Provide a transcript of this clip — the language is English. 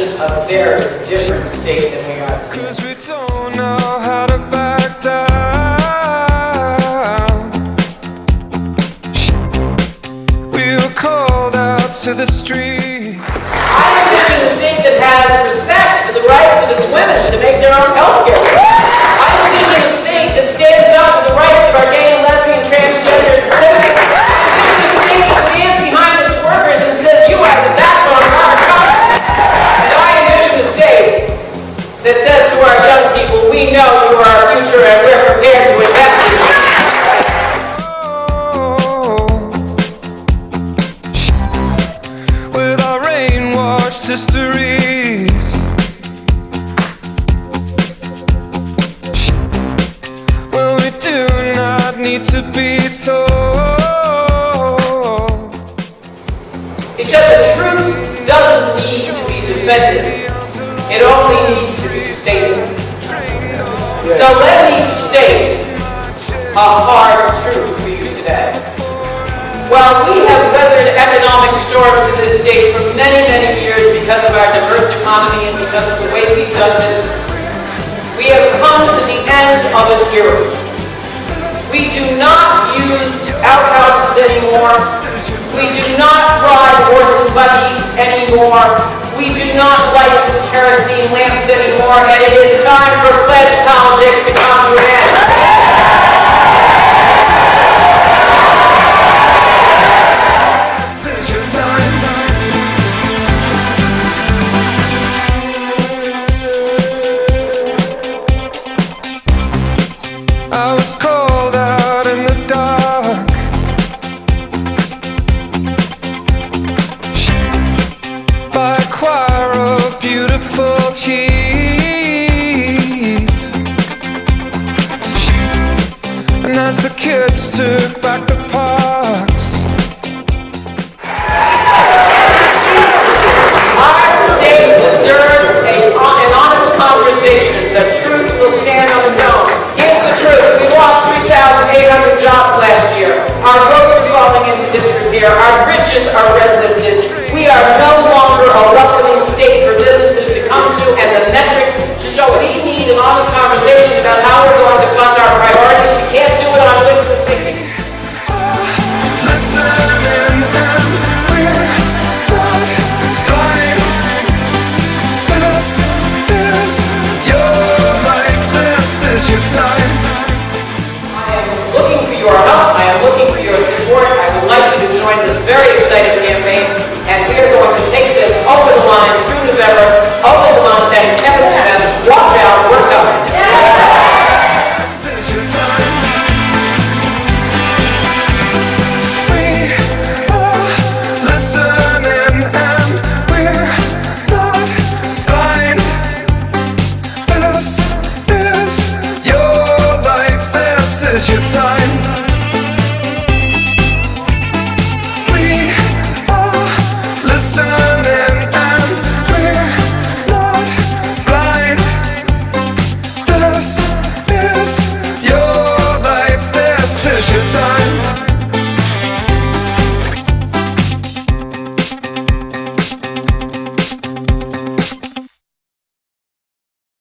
envision a very different state than we are today. 'Cause we don't know how to back down. We were called out to the streets. I envision a state that has respect for the rights of its women to make their own health care. I envision a state that stands up for the rights of our gay and lesbian, transgender citizens. I envision a state that stands behind its workers and says, you have the backbone of our country. And I envision a state that says to our young people, we know you are our future and we're prepared to invest in you. With our rain-washed histories, well, we do not need to be told. Because the truth doesn't need to be defended. It only needs to be stated. So let me state a hard truth for you today. While we have weathered economic storms in this state for many, many years because of our diverse economy and because of the way we've done business, we have come to the end of an era. We do not use outhouses anymore. We do not ride horse and buggy anymore. We do not light the kerosene lamps anymore, and it is time for pledge politics to come to an end. I was called out in the dark, by a choir of beautiful heat. And as the kids took back the parks, Our state deserves an honest conversation. The truth will stand on its own. Here's the truth. We lost 3,800 jobs last year. Our roads are falling into disrepair. Our bridges are red-listed. We are no longer a welcoming state for businesses to come to, and the metrics show we need an honest conversation about how we're going to fund our priorities. We can't do it on wishful thinking. listen in, and we're not blind. This is your life, this is your time. I am looking for your help. I am looking for your support. I would like you to join this very exciting